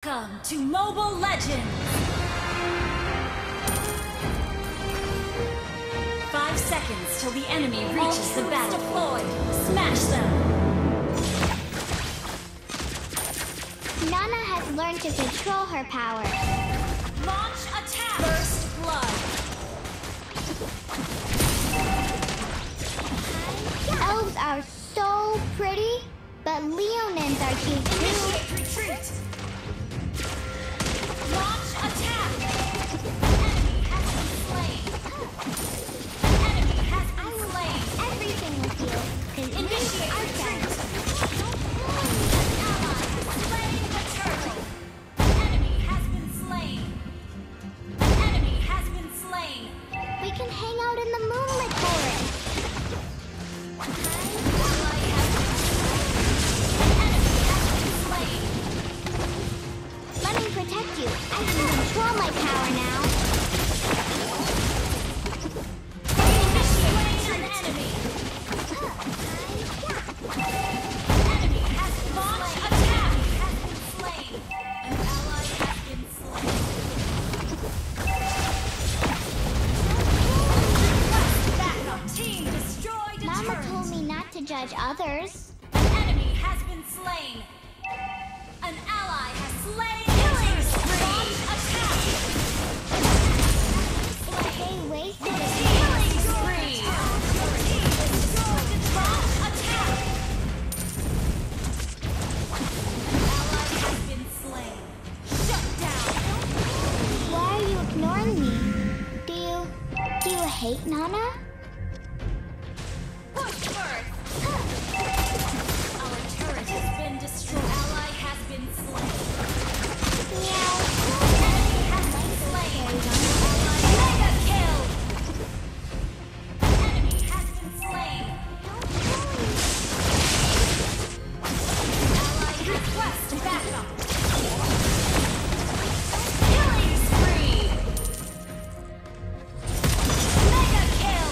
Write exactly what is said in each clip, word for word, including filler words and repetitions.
Welcome to Mobile Legends! Five seconds till the enemy reaches the battlefield. Smash them! Nana has learned to control her power. Launch attack! First blood! Elves are so pretty, but Leonins are cute too. Initiate retreat! Launch attack! Enemy has been slain! Enemy has been slain! Everything with you. 'Cause Initiate our retreat! friends. An ally has slain the turtle! Enemy has been slain! Enemy has been slain! We can hang out in the moonlit forest. Ally has been Enemy has been slain! Let me protect you. I can control my power now. Initiate an enemy! Enemy has launched attack! Has been slain! An ally has been slain! Request backup! Team destroyed a Mama turret! told me not to judge others. An enemy has been slain! An ally has slain! Killing spree! Attack! They wasted it. Killing spree! Launch attack! An ally has been slain! Shut down! Why are you ignoring me? Do you... do you hate Nana? Push first! Our turret has been destroyed. Ally has been slain. Meow. Enemy has been slain. Mega kill! Enemy has been slain. Ally request backup. Killing spree! Mega kill!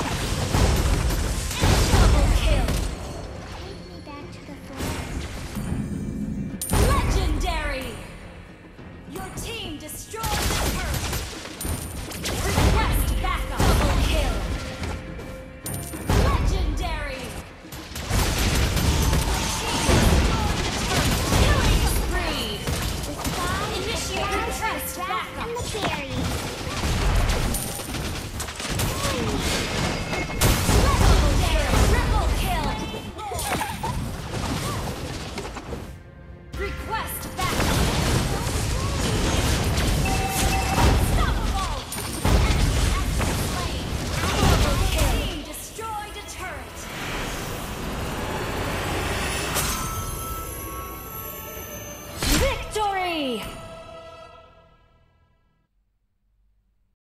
Double kill! Take me back to the forest. Legendary! Your team destroyed the turret! Request backup! Double kill! Legendary! Killing spree! The sky, Initiate the request grass, backup! and the berries. Double kill! Triple kill! Request backup! Unstoppable! Enemy has been slain! Double kill! Team destroyed a turret! Victory!